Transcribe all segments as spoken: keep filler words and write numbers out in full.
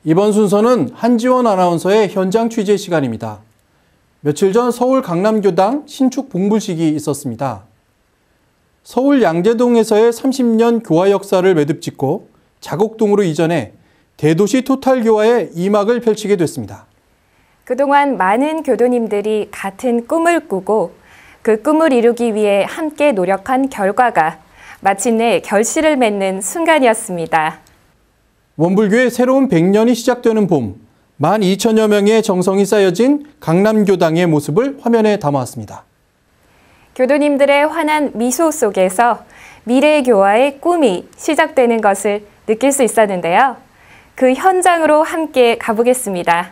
이번 순서는 한지원 아나운서의 현장 취재 시간입니다. 며칠 전 서울 강남교당 신축 봉불식이 있었습니다. 서울 양재동에서의 삼십 년 교화 역사를 매듭짓고 자곡동으로 이전해 대도시 토탈 교화의 이 막을 펼치게 됐습니다. 그동안 많은 교도님들이 같은 꿈을 꾸고 그 꿈을 이루기 위해 함께 노력한 결과가 마침내 결실을 맺는 순간이었습니다. 원불교의 새로운 백 년이 시작되는 봄, 만 이천여 명의 정성이 쌓여진 강남교당의 모습을 화면에 담아왔습니다. 교도님들의 환한 미소 속에서 미래 교화의 꿈이 시작되는 것을 느낄 수 있었는데요. 그 현장으로 함께 가보겠습니다.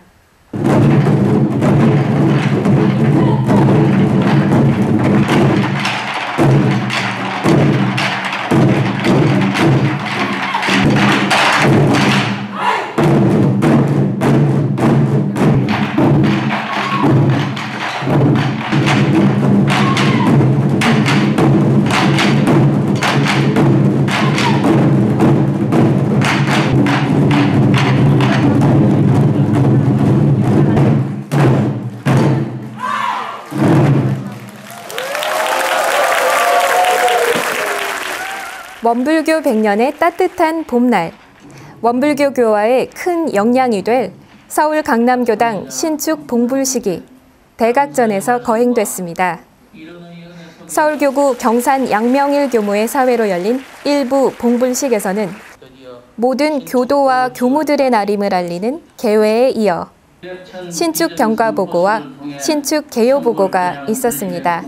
원불교 백 년의 따뜻한 봄날, 원불교 교화에 큰 영향이 될 서울 강남교당 신축 봉불식이 대각전에서 거행됐습니다. 서울교구 경산 양명일 교무의 사회로 열린 일부 봉불식에서는 모든 교도와 교무들의 날임을 알리는 개회에 이어 신축 경과보고와 신축 개요보고가 있었습니다.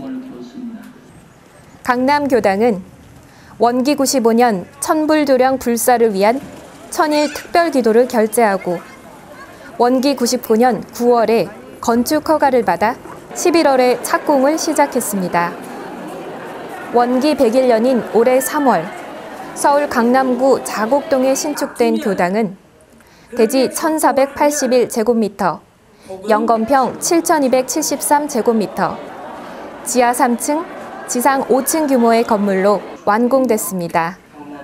강남교당은 원기 구십오 년 천불도령 불사를 위한 천일 특별기도를 결재하고 원기 구십구 년 구월에 건축 허가를 받아 십일월에 착공을 시작했습니다. 원기 백일 년인 올해 삼월 서울 강남구 자곡동에 신축된 교당은 대지 천사백팔십일 제곱미터, 영건평 칠천이백칠십삼 제곱미터, 지하 삼 층, 지상 오 층 규모의 건물로 완공됐습니다.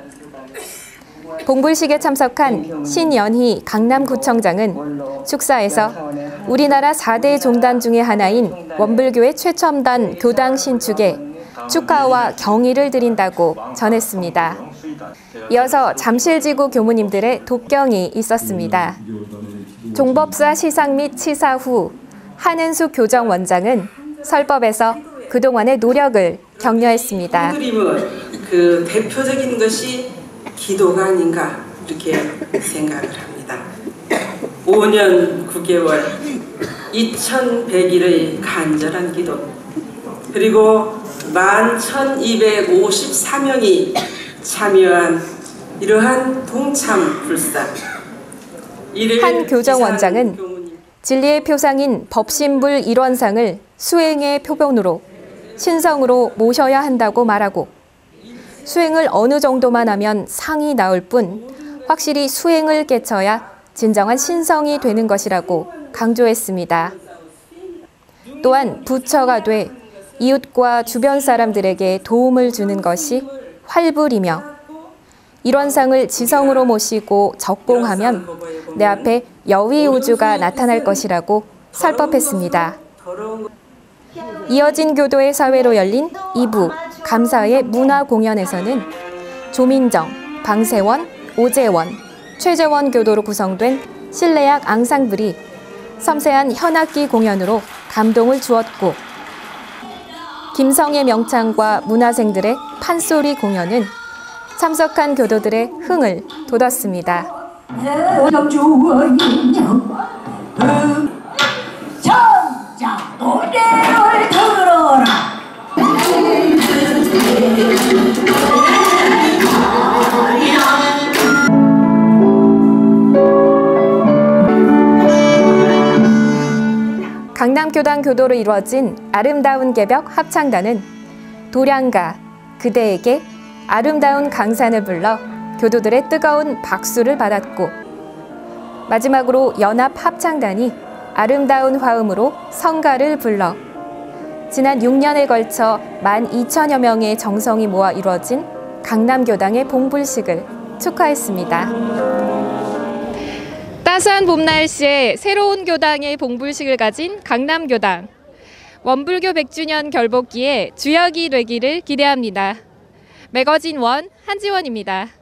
봉불식에 참석한 신연희 강남구청장은 축사에서 우리나라 사 대 종단 중의 하나인 원불교의 최첨단 교당 신축에 축하와 경의를 드린다고 전했습니다. 이어서 잠실지구 교무님들의 독경이 있었습니다. 종법사 시상 및 치사 후 한은숙 교정원장은 설법에서 그동안의 노력을 격려했습니다. 그 대표적인 것이 기도가 아닌가 이렇게 생각을 합니다. 오 년 구 개월 이천백 일의 간절한 기도, 그리고 만 천이백오십사 명이 참여한 이러한 동참 불사. 한 교정원장은 진리의 표상인 법신불 일원상을 수행의 표본으로 신성으로 모셔야 한다고 말하고, 수행을 어느 정도만 하면 상이 나올 뿐 확실히 수행을 깨쳐야 진정한 신성이 되는 것이라고 강조했습니다. 또한 부처가 돼 이웃과 주변 사람들에게 도움을 주는 것이 활불이며, 일원상을 지성으로 모시고 적공하면 내 앞에 여위우주가 나타날 것이라고 설법했습니다. 이어진 교도의 사회로 열린 이 부 감사의 문화 공연에서는 조민정, 방세원, 오재원, 최재원 교도로 구성된 실내악 앙상블이 섬세한 현악기 공연으로 감동을 주었고, 김성의 명창과 문화생들의 판소리 공연은 참석한 교도들의 흥을 돋았습니다. 천자 노래를 들어라. 강남교당 교도로 이루어진 아름다운 개벽 합창단은 도량가 그대에게 아름다운 강산을 불러 교도들의 뜨거운 박수를 받았고, 마지막으로 연합 합창단이 아름다운 화음으로 성가를 불러 지난 육 년에 걸쳐 만 이천여 명의 정성이 모아 이루어진 강남교당의 봉불식을 축하했습니다. 따스한 봄 날씨에 새로운 교당의 봉불식을 가진 강남교당. 원불교 백 주년 결복기에 주역이 되기를 기대합니다. 매거진 원 한지원입니다.